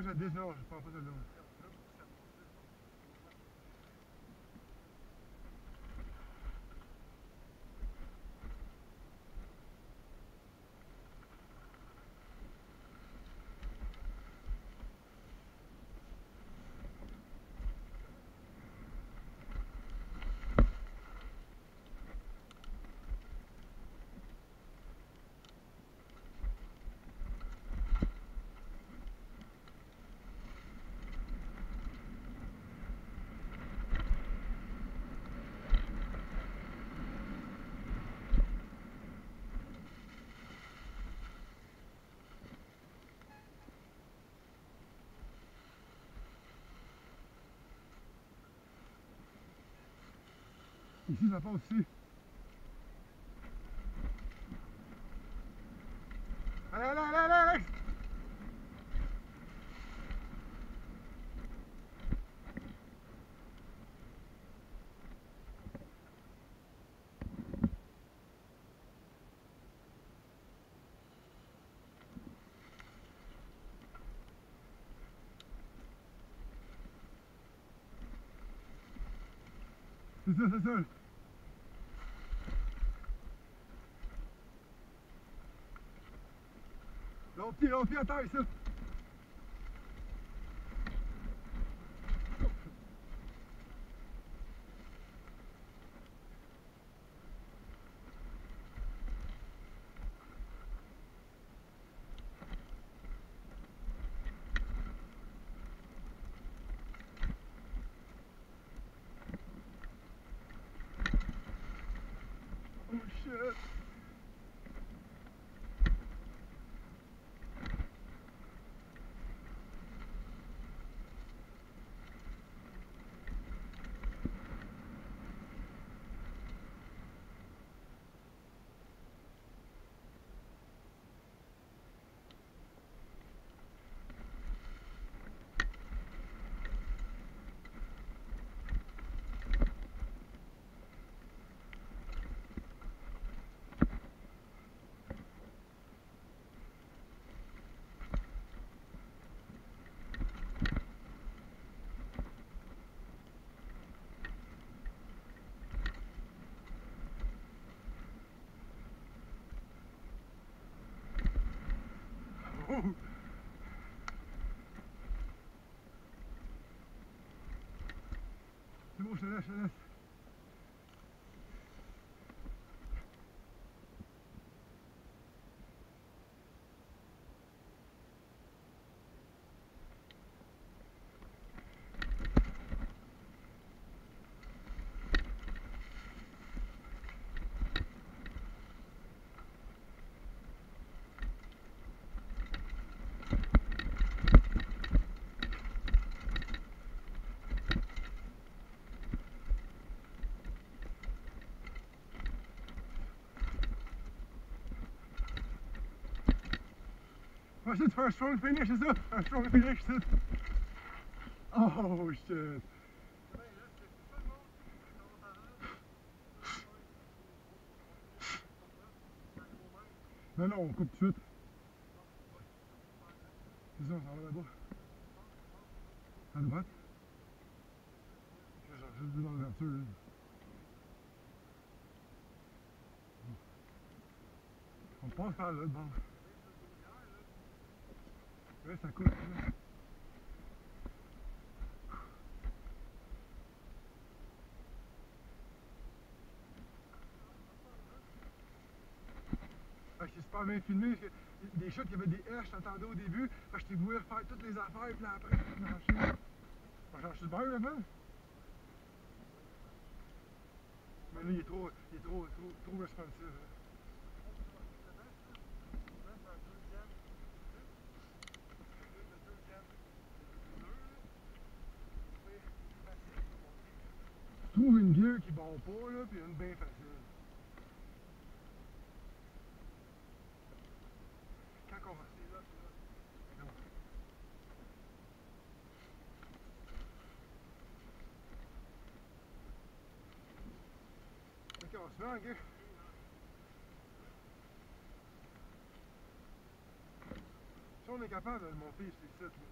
je vais déjà, je prends pas celle-là. Ici, ça passe aussi. Allez, allez, allez, allez, Alex! C'est ça, c'est ça. L'autre pied à terre, ici. Oh shit! Oh! C'est bon, je te laisse, je te laisse. On va essayer de faire un strong finish, c'est ça? Un strong finish, c'est ça? Oh shit! Non, non, on coupe tout de suite. C'est ça, on s'en va là-bas. À droite. J'ai juste vu dans l'ouverture. On passe par là, bon. Ouais, ça coûte. Là. C'est super bien filmé. Des shots, il y avait des haches, je t'entendais au début. Je t'ai voulu faire toutes les affaires, puis après, je m'en chie. J'en suis bien, là, man. Mais là, il est trop responsive. Tu trouves une gear qui bat pas, là, puis une bien facile. Quand on va essayer là, c'est là. Non. Ok, on se met en gear. Si on est capable de le monter ici, là.